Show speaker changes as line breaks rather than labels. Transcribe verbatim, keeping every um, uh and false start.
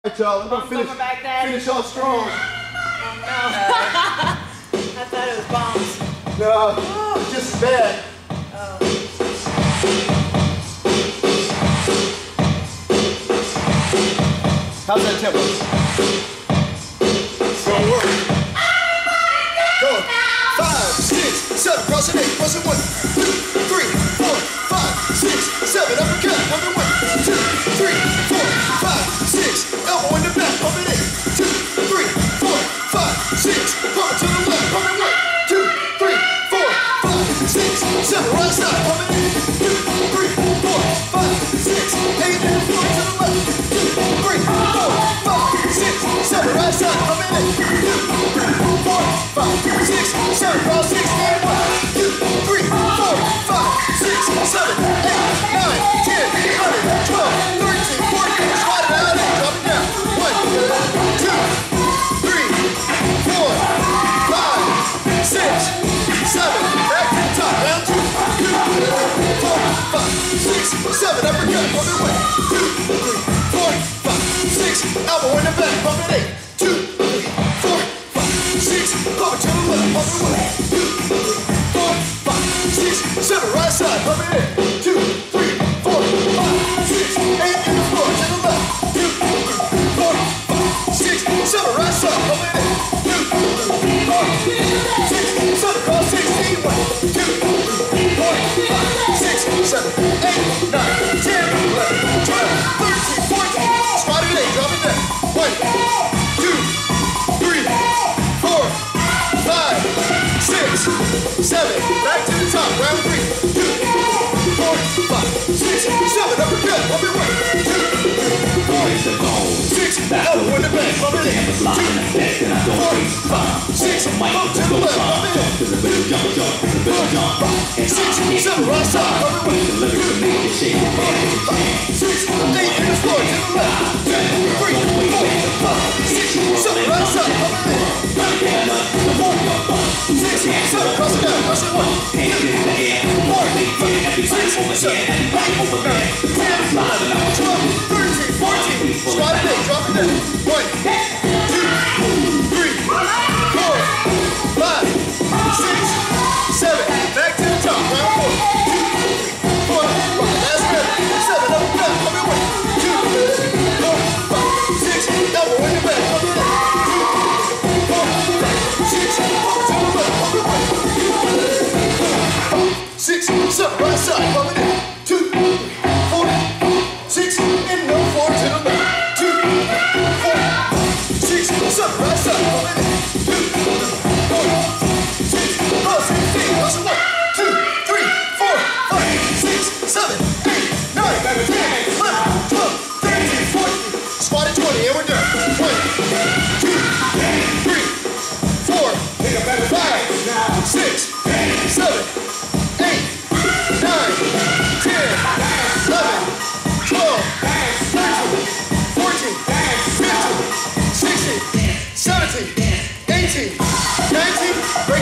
Alright, y'all, we're gonna finish, finish off strong.
Oh, no. I thought it was bombs.
No, it's just as bad.
Oh.
How's that tempo? It's gonna work. Go. Five, six, seven, cross and eight, cross and one, two, three, four, five, six, seven, uppercut, up and one, two, three, four, five, six, elbow in the back, up and eight, two, three, four, five, six, pump to the left, up and one, two, three, four, five, six, seven, right side, up and eight, two, three, four, five, six, eight, and four to the left, two, three, four, five, six, seven, right side, up and eight, two, three, four, five, six, seven, cross six, and one, two, three, four, five, six, seven, eight, nine, ten, eleven, twelve, thirteen, fourteen, slide it out and drop it down. One, two, three, four, five, six, seven, back to the top, round two, two, four, five, six, seven, uppercut, pump it one, two, three, four, five, six, elbow in the back, pump it eight, two, three, four, five, six, pump it to the left, pump it one, two, three, four, five, six, seven, right side, pump it in, two, three, four, five, six, eight, and the floor to the left, two, three, four, five, six, seven, right side, pump it in, two, three, four, six, seven, cross sixteen, one, two, three, four, five, six, seven, eight, nine, ten, eleven, twelve, thirteen, fourteen, squat it eight, drop it down, one, two, three, four, five, six, seven, back to the top, round three, two, four, five, six, seven, uppercut, pump it one, two, three, four, six, elbow in the back, pump it in, two, four, five, six, pump to the left, pump it in, two, four, five, six, seven, right side, pump it one, two, four, five, six, eight, in the floor, to the left, two, three, four, five, six, seven, right side, pump it in, two, four, five, six, seven, cross it down, cross it one, two, four, five, six, seven, eight, nine, ten, eleven, twelve, thirteen, fourteen, squat it eight, drop it down, one, two, three, four, five, six, seven, back to the top, round four, two, three, four, five, last rep, seven, up and down, up and one, two, four, five, six, elbow in the back, up and down, two, four, five, six, up to the left, up and one, two, four, five, six, seven, right side, up and in, two, four, six, and no four to the left, two, four, six, seven, right side, up and in, two, four, six, cross sixteen, cross it one, two, three, four, five, six, seven, eight, nine, ten, eleven, twelve, thirteen, fourteen, squat at twenty, and we're done. One, two, three, four, five, six, seven, eight, nine, ten, eleven, twelve, thirteen, fourteen, fifteen, sixteen, seventeen, eighteen, nineteen, break